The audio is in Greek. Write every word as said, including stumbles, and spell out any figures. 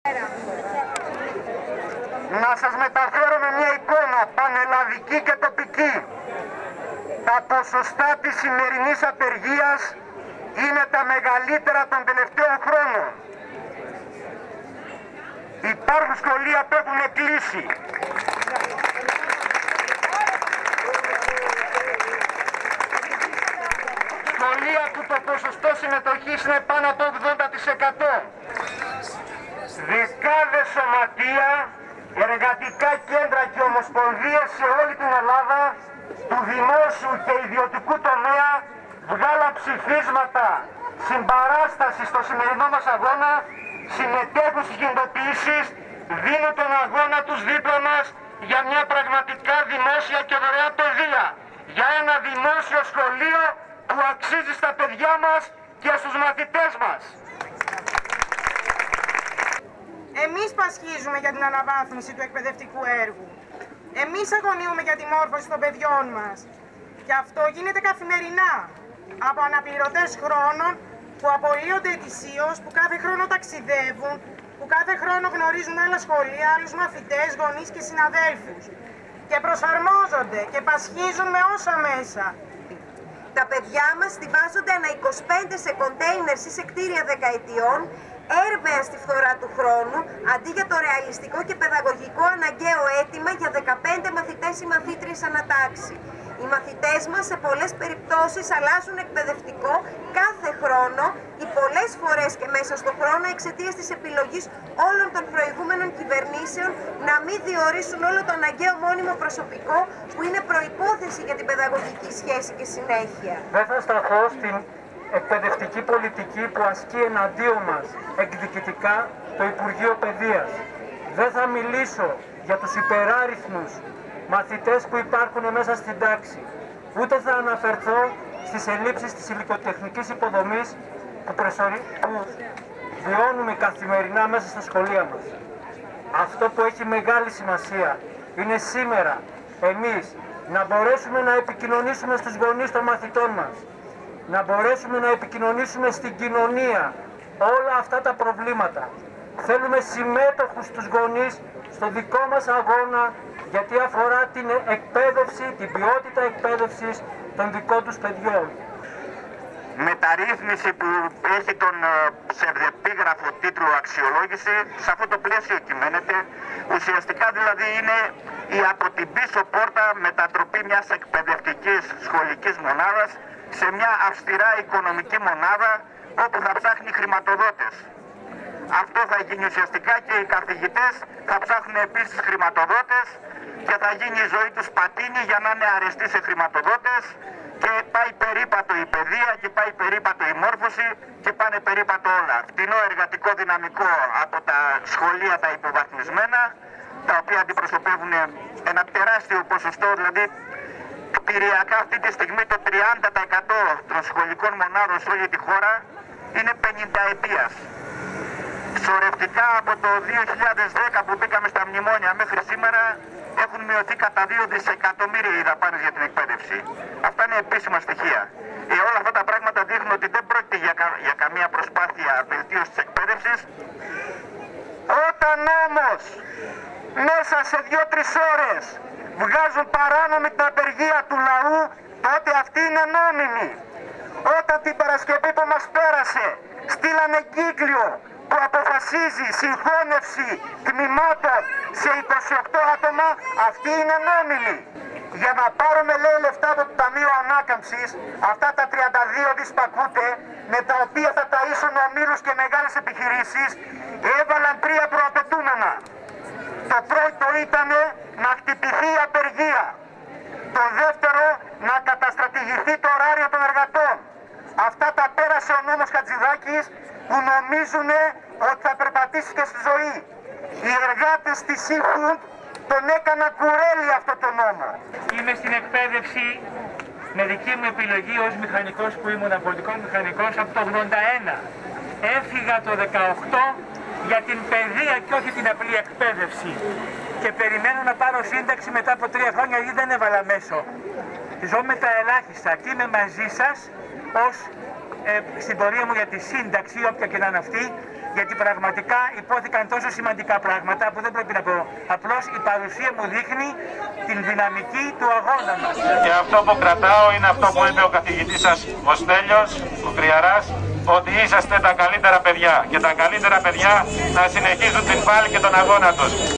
Να σας μεταφέρουμε μια εικόνα πανελλαδική και τοπική. Τα ποσοστά της σημερινής απεργίας είναι τα μεγαλύτερα των τελευταίων χρόνων. Υπάρχουν σχολεία που έχουν κλείσει. Σχολεία που το ποσοστό συμμετοχής είναι πάνω από ογδόντα τοις εκατό. Δεκάδες σωματεία, εργατικά κέντρα και ομοσπονδίες σε όλη την Ελλάδα του δημόσιου και ιδιωτικού τομέα βγάλαν ψηφίσματα συμπαράσταση στο σημερινό μας αγώνα, συμμετέχουν στις κινητοποιήσεις, δίνουν τον αγώνα τους δίπλα μας για μια πραγματικά δημόσια και δωρεάν παιδεία, για ένα δημόσιο σχολείο που αξίζει στα παιδιά μας και στους μαθητές μας. Εμείς πασχίζουμε για την αναβάθμιση του εκπαιδευτικού έργου. Εμείς αγωνιούμε για τη μόρφωση των παιδιών μας. Και αυτό γίνεται καθημερινά από αναπληρωτές χρόνων που απολύονται ετησίως, που κάθε χρόνο ταξιδεύουν, που κάθε χρόνο γνωρίζουν άλλα σχολεία, άλλους μαθητές, γονείς και συναδέλφους. Και προσαρμόζονται και πασχίζουν με όσα μέσα. Τα παιδιά μας στιβάζονται ανά είκοσι πέντε σε κοντέινερ ή σε κτίρια δεκαετιών, έρμεα στη φθορά του χρόνου, αντί για το ρεαλιστικό και παιδαγωγικό αναγκαίο αίτημα για δεκαπέντε μαθητές ή μαθήτριες ανατάξει. Οι μαθητές μας σε πολλές περιπτώσεις αλλάζουν εκπαιδευτικό κάθε χρόνο ή πολλές φορές και μέσα στον χρόνο εξαιτίας της επιλογής όλων των προηγούμενων κυβερνήσεων να μην διορίσουν όλο το αναγκαίο μόνιμο προσωπικό που είναι προϋπόθεση για την παιδαγωγική σχέση και συνέχεια. Δεν θα σταθώ στην εκπαιδευτική πολιτική που ασκεί εναντίον μας εκδικητικά το Υπουργείο Παιδείας. Δεν θα μιλήσω για τους υπεράριθμους μαθητές που υπάρχουν μέσα στην τάξη. Ούτε θα αναφερθώ στις ελλείψεις της υλικοτεχνικής υποδομής που, πρεσορι... που βιώνουμε καθημερινά μέσα στα σχολεία μας. Αυτό που έχει μεγάλη σημασία είναι σήμερα εμείς να μπορέσουμε να επικοινωνήσουμε στους γονείς των μαθητών μας, να μπορέσουμε να επικοινωνήσουμε στην κοινωνία όλα αυτά τα προβλήματα. Θέλουμε συμμέτοχους τους γονείς στο δικό μας αγώνα, γιατί αφορά την εκπαίδευση, την ποιότητα εκπαίδευσης των δικών τους παιδιών. Μεταρρύθμιση που έχει τον ψευδεπίγραφο τίτλο αξιολόγηση, σε αυτό το πλαίσιο κυμαίνεται. Ουσιαστικά δηλαδή είναι η από την πίσω πόρτα μετατροπή μιας εκπαιδευτικής σχολικής μονάδας σε μια αυστηρά οικονομική μονάδα όπου θα ψάχνει χρηματοδότες. Αυτό θα γίνει ουσιαστικά και οι καθηγητές θα ψάχνουν επίσης χρηματοδότες και θα γίνει η ζωή τους πατίνι για να είναι αρεστοί σε χρηματοδότες και πάει περίπατο η παιδεία και πάει περίπατο η μόρφωση και πάνε περίπατο όλα. Φτηνό εργατικό δυναμικό από τα σχολεία τα υποβαθμισμένα, τα οποία αντιπροσωπεύουν ένα τεράστιο ποσοστό, δηλαδή κτηριακά αυτή τη στιγμή το τριάντα τοις εκατό των σχολικών μονάδων σε όλη τη χώρα είναι πενηνταετίας. Σωρευτικά από το δύο χιλιάδες δέκα που μπήκαμε στα μνημόνια μέχρι σήμερα έχουν μειωθεί κατά δύο δισεκατομμύρια οι δαπάνες για την εκπαίδευση. Αυτά είναι επίσημα στοιχεία. Ε, όλα αυτά τα πράγματα δείχνουν ότι δεν πρόκειται για, κα, για καμία προσπάθεια βελτίωσης της εκπαίδευσης. Όταν όμως μέσα σε δύο-τρεις ώρες βγάζουν παράνομη την απεργία του λαού, τότε αυτή είναι νόμιμη. Όταν την Παρασκευή που μας πέρασε στείλανε κύκλιο που αποφασίζει συγχώνευση τμήματων σε είκοσι οκτώ άτομα, αυτή είναι νόμιμη. Για να πάρουμε, λέει, λεφτά από το Ταμείο Ανάκαμψης, αυτά τα τριάντα δύο δις που ακούτε, με τα οποία θα ταΐσουν ομίλους και μεγάλες επιχειρήσεις, έβαλαν τρία προαπαιτούμενα. Το πρώτο ήταν να χτυπηθεί η απεργία. Το δεύτερο, να καταστρατηγηθεί το ωράριο των εργατών. Αυτά τα πέρασε ο νόμος Χατζηδάκης, που νομίζουν ότι θα περπατήσει και στη ζωή. Οι εργάτες της ΣΥΦΟΥΝΤ τον έκαναν κουρέλι αυτό το νόμο. Είμαι στην εκπαίδευση με δική μου επιλογή ως μηχανικός που ήμουν πολιτικός μηχανικός από το ογδόντα ένα. Έφυγα το δεκαοκτώ για την παιδεία και όχι την απλή εκπαίδευση. Και περιμένω να πάρω σύνταξη μετά από τρία χρόνια γιατί δεν έβαλα μέσο. Ζω με τα ελάχιστα και είμαι μαζί σας ως ε, στην πορεία μου για τη σύνταξη, όποια και να είναι αυτή, γιατί πραγματικά υπόθηκαν τόσο σημαντικά πράγματα που δεν πρέπει να πω. Απλώς η παρουσία μου δείχνει την δυναμική του αγώνα μας. Και αυτό που κρατάω είναι αυτό που είπε ο καθηγητής σας, ο Στέλιος, ο Κρυαράς, ότι είσαστε τα καλύτερα παιδιά και τα καλύτερα παιδιά να συνεχίζουν την πάλη και τον αγώνα τους.